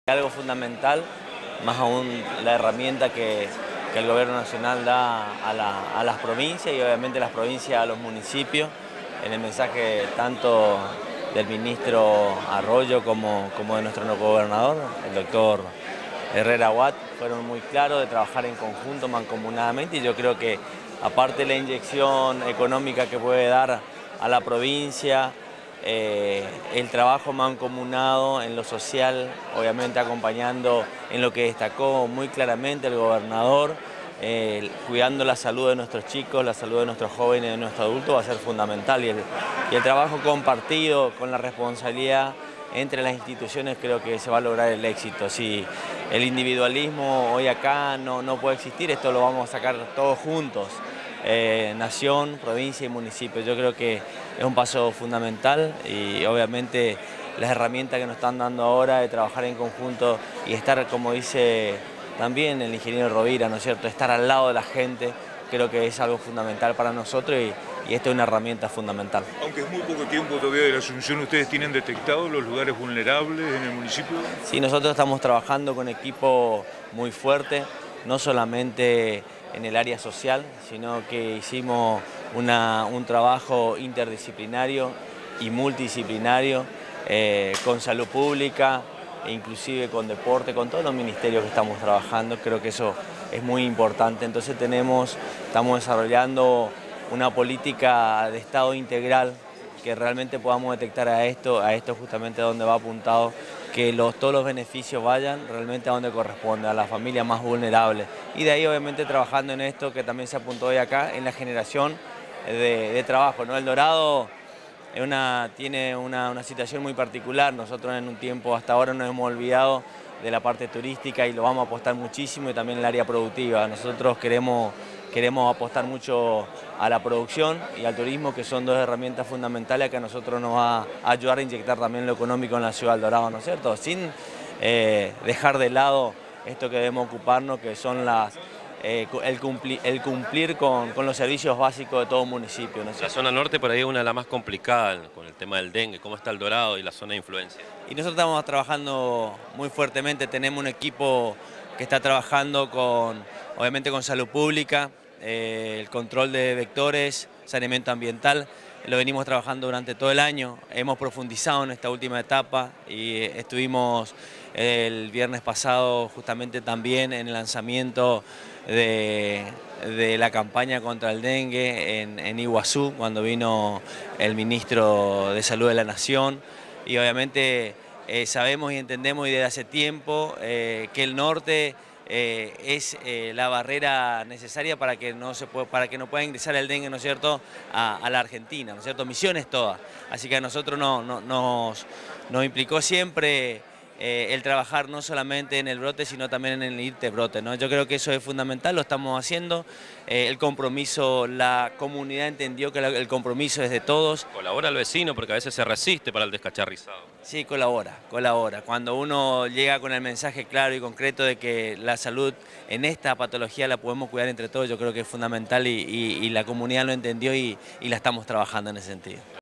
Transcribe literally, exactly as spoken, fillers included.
Algo fundamental, más aún la herramienta que, que el gobierno nacional da a, la, a las provincias y obviamente las provincias a los municipios, en el mensaje tanto del ministro Arroyo como, como de nuestro gobernador, el doctor Herrera Watt, fueron muy claros de trabajar en conjunto, mancomunadamente, y yo creo que aparte de la inyección económica que puede dar a la provincia, Eh, el trabajo mancomunado en lo social, obviamente acompañando en lo que destacó muy claramente el gobernador, eh, cuidando la salud de nuestros chicos, la salud de nuestros jóvenes, de nuestros adultos, va a ser fundamental. Y el, y el trabajo compartido con la responsabilidad entre las instituciones creo que se va a lograr el éxito. Si el individualismo hoy acá no, no puede existir, esto lo vamos a sacar todos juntos. Eh, nación, provincia y municipio. Yo creo que es un paso fundamental y obviamente las herramientas que nos están dando ahora de trabajar en conjunto y estar, como dice también el ingeniero Rovira, ¿no es cierto?, estar al lado de la gente, creo que es algo fundamental para nosotros y, y esta es una herramienta fundamental. Aunque es muy poco tiempo todavía de la Asunción, ¿ustedes tienen detectados los lugares vulnerables en el municipio? Sí, nosotros estamos trabajando con equipo muy fuerte, no solamente en el área social, sino que hicimos una, un trabajo interdisciplinario y multidisciplinario eh, con salud pública, e inclusive con deporte, con todos los ministerios que estamos trabajando. Creo que eso es muy importante. Entonces tenemos, estamos desarrollando una política de Estado integral que realmente podamos detectar a esto, a esto justamente donde va apuntado, que los, todos los beneficios vayan realmente a donde corresponde, a las familias más vulnerables. Y de ahí obviamente trabajando en esto que también se apuntó hoy acá, en la generación de, de trabajo, ¿no? El Dorado es una, tiene una, una situación muy particular. Nosotros en un tiempo hasta ahora nos hemos olvidado de la parte turística y lo vamos a apostar muchísimo, y también el área productiva. Nosotros queremos, queremos apostar mucho a la producción y al turismo, que son dos herramientas fundamentales que a nosotros nos va a ayudar a inyectar también lo económico en la ciudad del Dorado, ¿no es cierto? Sin eh, dejar de lado esto que debemos ocuparnos, que son las, eh, el, cumplir, el cumplir con, con los servicios básicos de todo municipio, ¿no es cierto? La zona norte por ahí es una de las más complicadas con el tema del dengue. ¿Cómo está el Dorado y la zona de influencia? Y nosotros estamos trabajando muy fuertemente, tenemos un equipo que está trabajando con, obviamente con salud pública, eh, el control de vectores, saneamiento ambiental. Lo venimos trabajando durante todo el año, hemos profundizado en esta última etapa y estuvimos el viernes pasado justamente también en el lanzamiento de, de la campaña contra el dengue en, en Iguazú, cuando vino el ministro de Salud de la Nación, y obviamente eh, sabemos y entendemos y desde hace tiempo eh, que el norte Eh, es eh, la barrera necesaria para que no se pueda, para que no pueda ingresar el dengue, ¿no es cierto?, a, a la Argentina, ¿no es cierto?, Misiones todas. Así que a nosotros no, no, nos, nos implicó siempre eh, el trabajar no solamente en el brote, sino también en el irte brote, ¿no? Yo creo que eso es fundamental, lo estamos haciendo. Eh, el compromiso, la comunidad entendió que el compromiso es de todos. Colabora el vecino porque a veces se resiste para el descacharrizado. Sí, colabora, colabora. Cuando uno llega con el mensaje claro y concreto de que la salud en esta patología la podemos cuidar entre todos, yo creo que es fundamental y, y, y la comunidad lo entendió y, y la estamos trabajando en ese sentido.